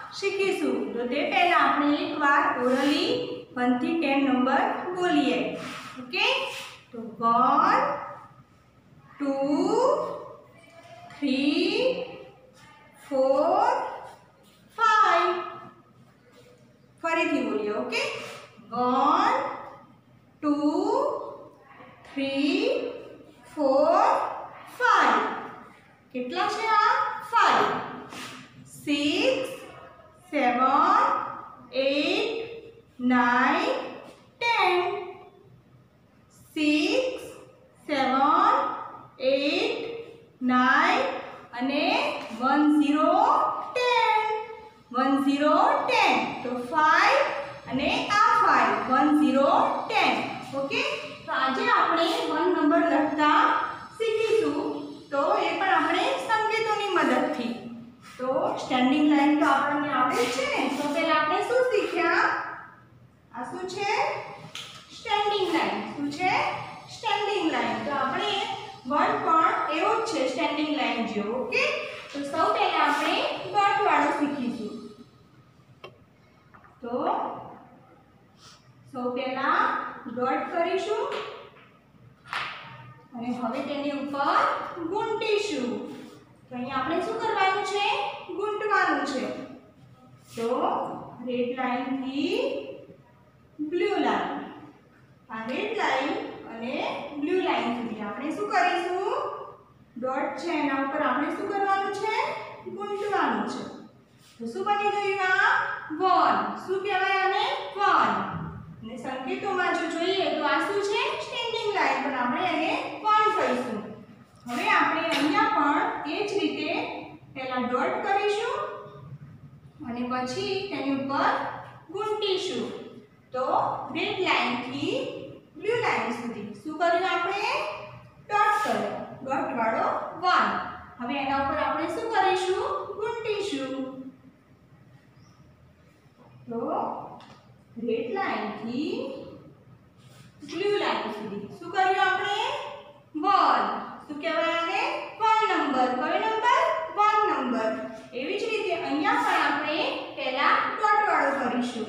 શીખીશું। તો તે પહેલા આપણે એકવાર ઓરલી 1 થી 10 નંબર બોલીએ। ઓકે, તો 1 2 3 4 5 ફરીથી બોલીએ। ઓકે, 1 2 3 4 5 કેટલા છે આ 5 6 7 8 9 10 6 7 8 9 અને 1 0 10 1 0 10 તો 5 અને આ 5 1 0 10 ઓકે। તો આજે આપણે 1 નંબર લખતા શીખીશું। તો એ પણ આપણે સંકેતોની મદદથી। તો સ્ટેન્ડિંગ લાઈન તો આપણને આવડે જ છે ને। તો પહેલા આપણે શું શીખ્યા? આ શું છે? Standing line. શું છે? Standing line. તો આપણે વર્ડ પણ એવો જ છે સ્ટેન્ડિંગ લાઈન જેવો। ઓકે, તો સૌ પહેલા આપણે ડોટ વાળો શીખીશું। તો સૌ પહેલા ડોટ કરીશું અને હવે તેની ઉપર ગુંટીશું। તો અહીં આપણે શું કરવાનું છે? ગુંટવાનું છે। તો રેડ લાઈન થી બ્લુ લાઈન, આ રેડ લાઈન અને બ્લુ લાઈન સુધી આપણે શું કરીશું? ડોટ છે એના ઉપર આપણે શું કરવાનું છે? ગુંટવાનું છે। તો શું બની ગયું? આ 1 શું કહેવાય આને? 1 અને સંકેતોમાં જો જોઈએ તો આ શું છે? સ્ટેન્ડિંગ લાઈન, પણ આપણે એને 1 કહીશું। હવે આપણે અહીંયા પણ એ જ રીતે પહેલા ડોટ કરીશું અને પછી તેની ઉપર ગુંટીશું। તો રેડ લાઈન થી બ્લુ લાઈન સુધી શું કર્યું? આપણે ડોટ કર્યો, ડોટ વાળો 1। હવે એના ઉપર આપણે શું કરીશું? ગુંટીશું। તો રેડ લાઈન થી બ્લુ લાઈન સુધી શું કર્યું? આપણે 1 શું કહેવાય આને? 1 નંબર। કયો નંબર? 1 નંબર। એવી જ રીતે અહીંયા પણ આપણે પહેલા ડોટ વાળો કરીશું।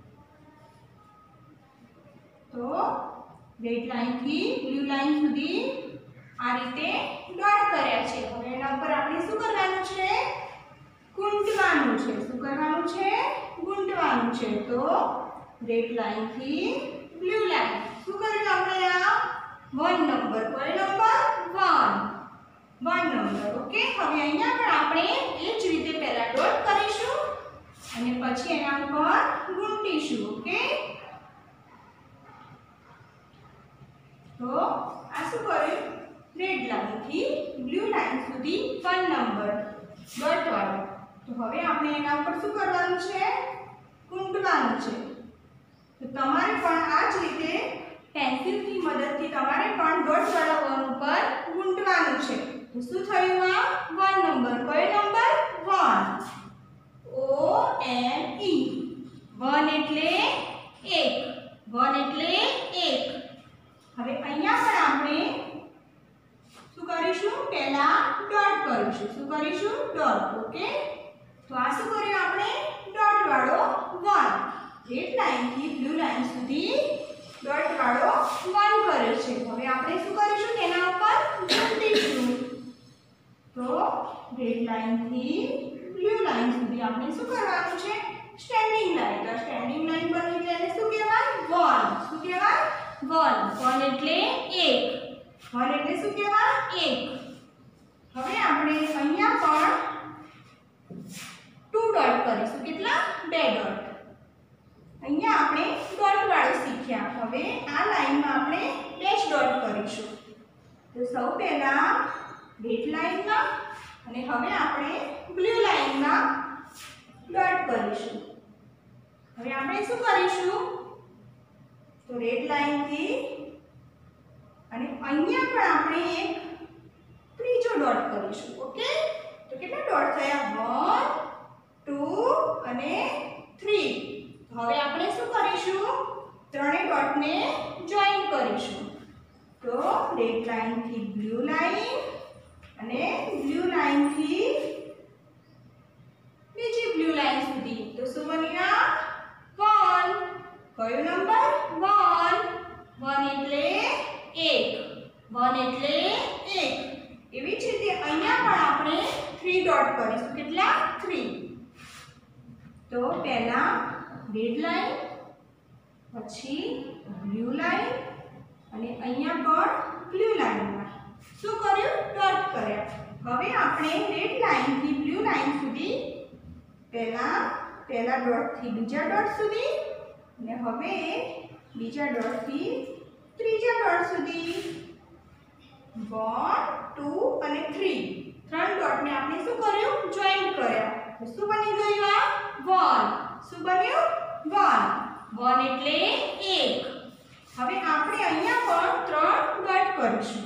તો રેડ લાઈન થી બ્લુ લાઈન સુધી આ રીતે ડોટ કર્યા છે। હવે એના ઉપર આપણે શું કરવાનું છે? ગુંટવાનું છે। શું કરવાનું છે? ગુંટવાનું છે। તો રેડ લાઈન થી બ્લુ લાઈન શું કર્યું આપણે? આ 1 નંબર। કયો નંબર? 1 નંબર। ઓકે, હવે અહીંયા પણ આપણે એ જ રીતે પહેલા ડોટ કરીશું અને પછી એના ઉપર ગુંટીશું। ઓકે, તો આ શું કર્યું? રેડ લાઈન થી બ્લુ લાઈન સુધી 1 નંબર ડોટ વાળો। તો હવે આપણે એના ઉપર શું કરવાનું છે? ગુંટવાનું છે। તો તમારે પણ આ જ રીતે પેન્સિલની મદદથી તમારે પણ ડોટ વાળા વન ઉપર ગુંટવાનું છે। તો શું થયું? આ 1 નંબર। કયો નંબર? 1 O N E 1 એટલે 1, 1 એટલે 1। હવે અહીંયા પણ આપણે શું કરીશું? પહેલા ડોટ કરીશું। શું કરીશું? ડોટ। ઓકે, તો આ શું કર્યું આપણે? ડોટ વાળો 1 રેડ લાઈન થી બ્લુ લાઈન સુધી ડોટ વાળો 1 કર્યો છે। હવે આપણે શું કરીશું? તેના ઉપર ગુંટીશું। તો રેડ લાઈન થી બ્લુ લાઈન સુધી આપણે શું કરવાનું છે? Standing line. તો સ્ટેન્ડિંગ લાઈન બની એટલે એને શું કહેવાય? 1 શું કહેવાય? 1 એટલે 1 1 એટલે શું કહેવાય? 1। હવે આપણે અહીંયા પણ 2 ડોટ કરીશું। કેટલા? 2 ડોટ। અહીંયા આપણે ડોટ વાળું શીખ્યા। હવે આ લાઈનમાં આપણે ડેશ ડોટ કરીશું। તો સૌ પહેલા રેડ લાઈનમાં અને હવે આપણે બ્લુ લાઈનમાં ડોટ કરીશું। હવે આપણે શું કરીશું? તો રેડ લાઈન થી અને અહીંયા પણ આપણે એક ત્રીજો ડોટ કરીશું। ઓકે, તો કેટલા ડોટ થયા? 1 2 અને 3। હવે આપણે શું કરીશું? ત્રણેય ડોટને જોઈન કરીશું। તો રેડ લાઈન થી બ્લુ લાઈન અને બ્લુ લાઈન થી બીજી બ્લુ લાઈન સુધી તો પહેલા રેડ લાઈન, પછી બ્લુ લાઈન અને અહીંયા પણ બ્લુ લાઈનમાં શું કર્યું? ડોટ કર્યા. હવે આપણે રેડ લાઈન થી બ્લુ લાઈન સુધી પહેલા ડોટ થી બીજા ડોટ સુધી અને હવે બીજા ડોટ થી ત્રીજા ડોટ સુધી 1 2 અને 3 ત્રણ ડોટ ને આપણે શું કર્યું? જોઈન્ટ કર્યા. તો શું બની ગયું? આ 1. શું બન્યું? 1 એટલે 1. હવે આપણે અહીંયા પણ ત્રણ ડોટ કરીશું.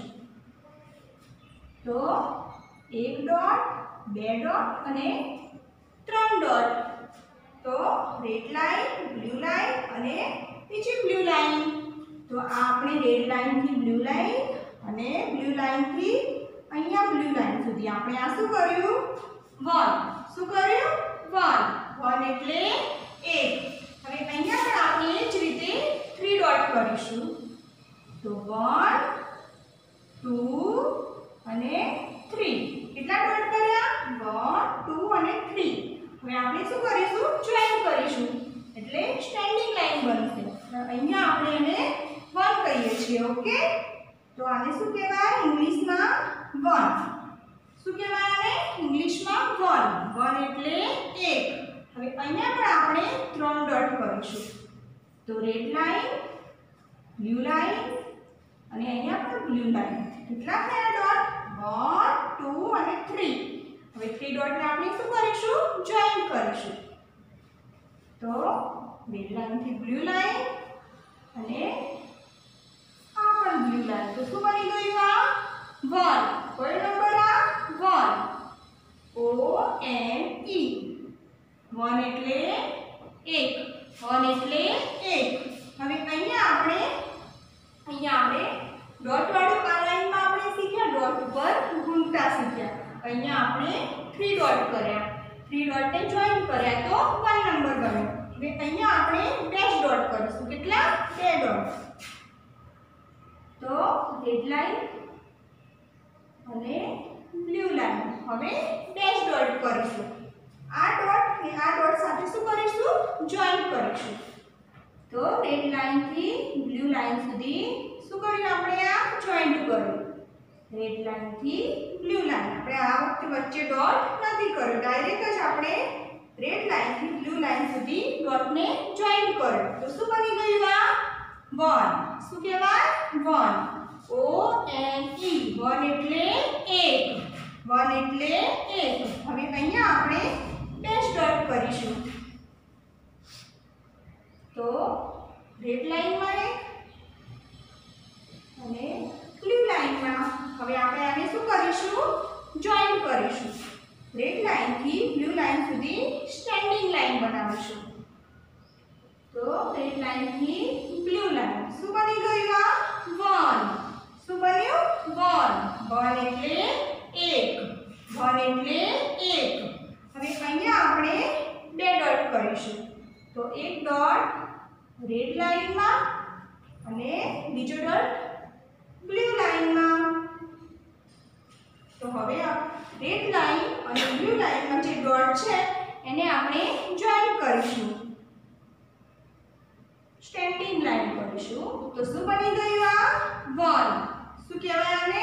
તો એક ડોટ, બે ડોટ અને ત્રણ ડોટ. તો રેડ લાઈન, બ્લુ લાઈન અને બીજી બ્લુ લાઈન. તો આ આપણે રેડ લાઈન થી બ્લુ લાઈન અને બ્લુ લાઈન થી અહીંયા બ્લુ લાઈન સુધી આપણે આ શું કર્યું? 1. શું કર્યું? 1 એટલે 1. હવે અહીંયા પણ આપણે એ જ રીતે 3 ડોટ કરીશું. તો 1 2 અને 3. કેટલા ડોટ કર્યા? 1 2 અને 3. હવે આપણે શું કરીશું? જોઈન કરીશું. એટલે સ્ટેન્ડિંગ લાઈન બનશે. અહીંયા આપણે એને 1 કહીએ છીએ. ઓકે, તો આને શું કહેવાય ઇંગ્લિશમાં? 1. શું કહેવાય આને ઇંગ્લિશમાં? 1 એટલે 1. હવે અહીંયા પણ આપણે 3 ડોટ કરીશું. તો રેડ લાઈન, બ્લુ લાઈન અને અહીંયા પણ બ્લુ લાઈન. કેટલા થયા ડોટ? 1 2 અને 3. હવે 3 ડોટને આપણે શું કરીશું? જોઈન કરીશું. તો રેડ લાઈન થી બ્લુ લાઈન અને આ પણ બ્લુ લાઈન. તો શું બની ગયું? આ 1. કયો નંબર? આ 1. O N E. 1 એટલે 1. 1 એટલે 1. હવે અહીંયા આપણે ડોટ વાળું આ લાઈનમાં આપણે શીખ્યા, ડોટ ઉપર ગુંઠતા શીખ્યા. અહીંયા આપણે 3 ડોટ કર્યા. 3 ડોટને જોઈન કર્યા તો 1 નંબર બન્યો. હવે અહીંયા આપણે ડેશ ડોટ કરીશું. કેટલા? 2 ડોટ. તો રેડ લાઈન અને બ્લુ લાઈન. હવે ડેશ ડોટ કરીશું. આ ડોટ ને આ ડોટ સાથે શું કરીશું? જોઈન કરીશું. તો રેડ લાઈન થી બ્લુ લાઈન સુધી શું કર્યું? આપણે આ જોઈન્ટ કર્યું. રેડ લાઈન થી બ્લુ લાઈન. આપણે આ વખતે વચ્ચે ડોટ નથી કર્યો. ડાયરેક્ટ જ આપણે રેડ લાઈન થી બ્લુ લાઈન સુધી ડોટને જોઈન્ટ કર્યો. તો શું બની ગયું? આ 1. શું કહેવાય? 1. O N E. 1 એટલે 1. 1 એટલે 1. હવે અહીંયા આપણે ડેશ ડોટ કરીશું. તો રેડ લાઈનમાં એક અને બ્લુ લાઈનમાં. હવે આપણે આને શું કરીશું? જોઈન કરીશું. રેડ લાઈન થી બ્લુ લાઈન સુધી સ્ટેન્ડિંગ લાઈન બનાવીશું. તો રેડ લાઈન થી બ્લુ લાઈન. શું બની ગયું? આ 1. શું બન્યું? 1 એટલે 1. 1 એટલે 1. હવે અહીંયા આપણે 2 ડોટ કરીશું. તો એક ડોટ રેડ લાઈનમાં અને બીજો ડોટ બ્લુ લાઈનમાં. તો હવે રેડ લાઈન અને બ્લુ લાઈનમાં જે ડોટ છે એને આપણે જોઈન કરીશું. સ્ટેન્ડિંગ લાઈન કરીશું. તો શું બની ગયું? આ 1. શું કહેવાય આને?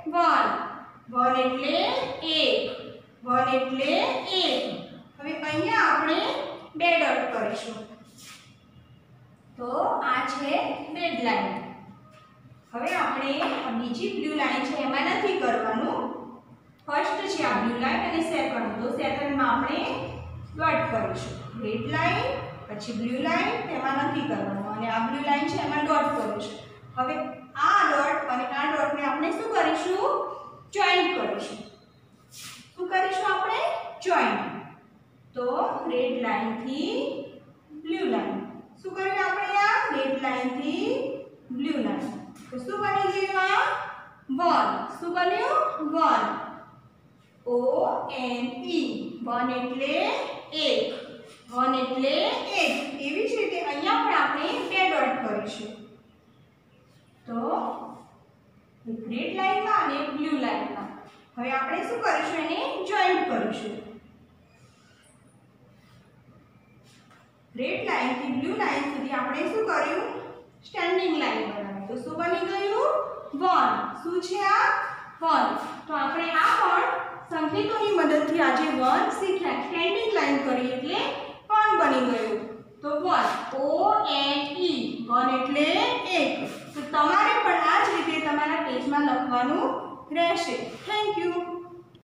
1 એટલે 1. 1 એટલે 1. હવે અહીંયા આપણે 2 ડોટ કરીશું. તો આ છે રેડ લાઈન. હવે આપણે આ બીજી બ્લુ લાઈન છે એમાં નથી કરવાનું. ફર્સ્ટ છે આ બ્લુ લાઈન અને સેકન્ડ. તો સેકન્ડમાં આપણે ડોટ કરીશું. રેડ લાઈન પછી બ્લુ લાઈન એમાં નથી કરવાનું અને આ બ્લુ લાઈન છે એમાં ડોટ કરીશું. હવે આ ડોટ અને આ ડોટને આપણે શું કરીશું? જોઈન કરીશું. શું કરીશું આપણે? જોઈન. તો રેડ લાઈન થી બ્લુ લાઈન. શું કર્યું આપણે? આ રેડ લાઈન થી બ્લુ લાઈન. તો શું બની ગયું? આ 1. શું બન્યું? 1. O N E. 1 એટલે 1. 1 એટલે 1. એવી જ રીતે અહીંયા પણ આપણે 2 ડોટ કરીશું. તો રેડ લાઈનમાં અને બ્લુ લાઈનમાં. હવે આપણે શું કરીશું? એને જોઈન્ટ કરીશું. રેડ લાઈનથી બ્લુ લાઈન સુધી આપણે શું કર્યું? સ્ટેન્ડિંગ લાઈન બનાવી. તો શું બની ગયું? 1. શું છે આ? 1. તો આપણે આ પણ સંકેતોની મદદથી આજે 1 શીખ્યા. સ્ટેન્ડિંગ લાઈન કરી એટલે 1 બની ગયું. તો 1 O N E 1 એટલે 1. તો તમારે પણ આ જ રીતે તમારા પેજમાં લખવાનું રહેશે. Thank you.